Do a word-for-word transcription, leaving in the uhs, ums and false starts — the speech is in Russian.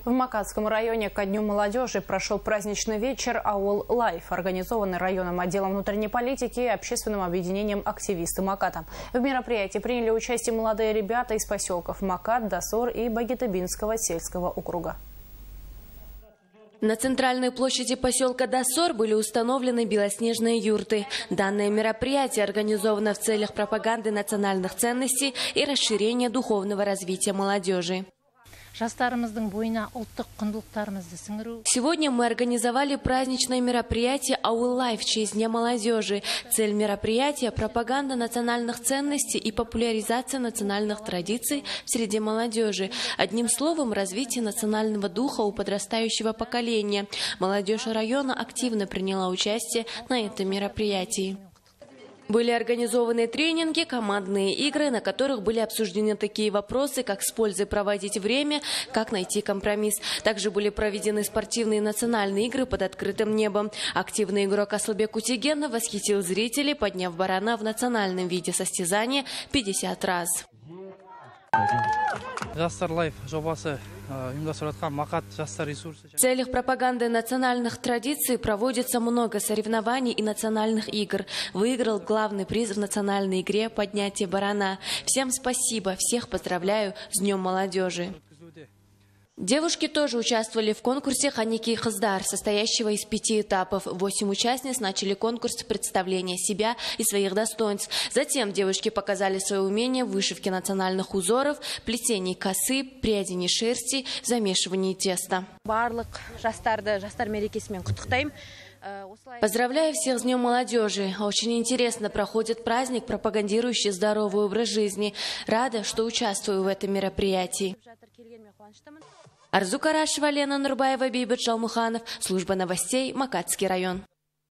В Макатском районе ко Дню молодежи прошел праздничный вечер «Ауыл Лайф», организованный районным отделом внутренней политики и общественным объединением «Активисты Маката». В мероприятии приняли участие молодые ребята из поселков Макат, Досор и Багетыбинского сельского округа. На центральной площади поселка Досор были установлены белоснежные юрты. Данное мероприятие организовано в целях пропаганды национальных ценностей и расширения духовного развития молодежи. Сегодня мы организовали праздничное мероприятие «Ауыл Лайф» в честь Дня молодежи. Цель мероприятия – пропаганда национальных ценностей и популяризация национальных традиций в среде молодежи. Одним словом, развитие национального духа у подрастающего поколения. Молодежь района активно приняла участие на этом мероприятии. Были организованы тренинги, командные игры, на которых были обсуждены такие вопросы, как с пользой проводить время, как найти компромисс. Также были проведены спортивные национальные игры под открытым небом. Активный игрок Аслбек Утигенов восхитил зрителей, подняв барана в национальном виде состязания пятьдесят раз. В целях пропаганды национальных традиций проводится много соревнований и национальных игр. Выиграл главный приз в национальной игре «Поднятие барана». Всем спасибо, всех поздравляю с Днем молодежи. Девушки тоже участвовали в конкурсе «Ханики Хыздар», состоящего из пяти этапов. Восемь участниц начали конкурс представления себя и своих достоинств. Затем девушки показали свое умение в вышивке национальных узоров, плетении косы, прядении шерсти, замешивании теста. Поздравляю всех с Днем молодежи. Очень интересно проходит праздник, пропагандирующий здоровый образ жизни. Рада, что участвую в этом мероприятии. Арзу Карашева, Лена Нурбаева, Бейбет Жалмуханов. Служба новостей, Макатский район.